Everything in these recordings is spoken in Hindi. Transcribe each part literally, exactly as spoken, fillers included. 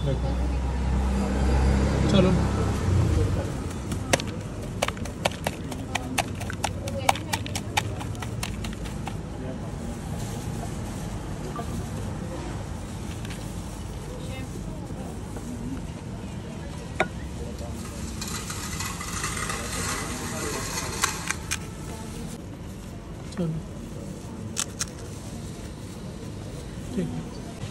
चलो चलो ठीक है।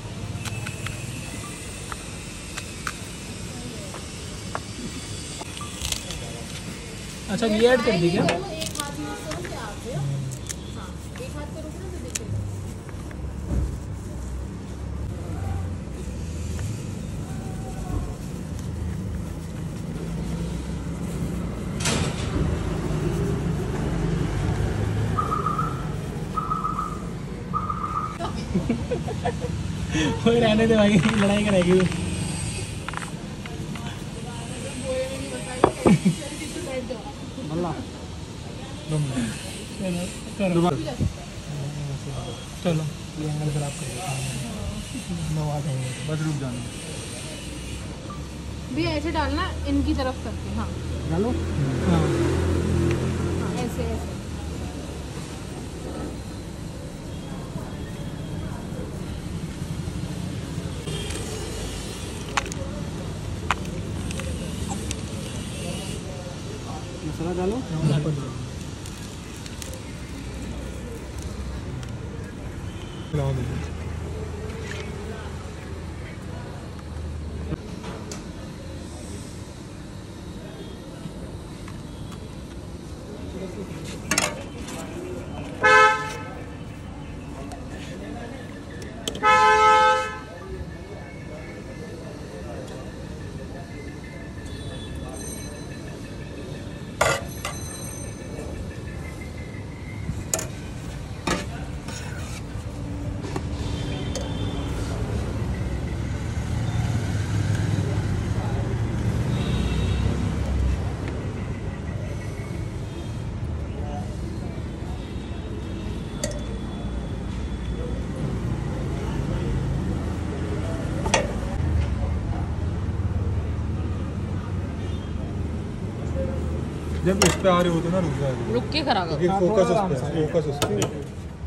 अच्छा ये ऐड कर दी क्या? एक हाथ यूज करो क्या आप हाँ एक हाथ करो ना तो देखिए कोई रहने दे भाई, लड़ाई करेगी वो। चलो चलो ये एंगल खराब कर बस रुक जाना भी ऐसे डालना इनकी तरफ करके हाँ डालो हाँ हाँ ऐसे ऐसे मसाला डालो जब इस पे आ रहे होते ना रुक जाए, रुक के करा क्योंकि फोकस उस पे है, फोकस उस पे है।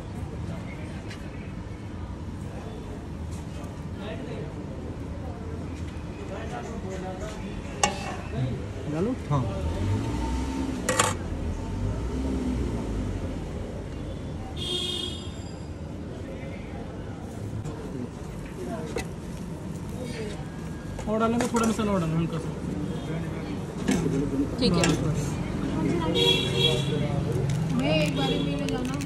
डालो हाँ और डालेंगे थोड़ा मसाला और डालेंगे हल्का सा ठीक है मैं एक बार में ले जाना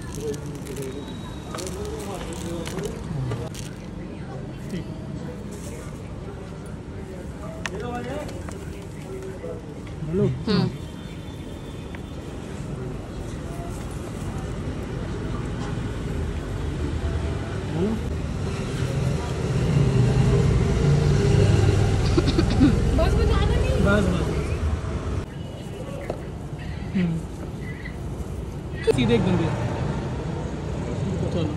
डालो हम्म डालो बस में जाना नहीं बस बस हम्म सीधे एकदम दिया चलो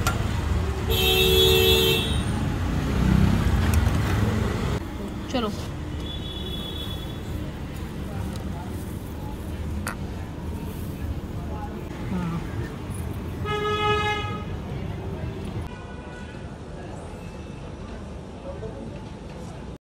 चलो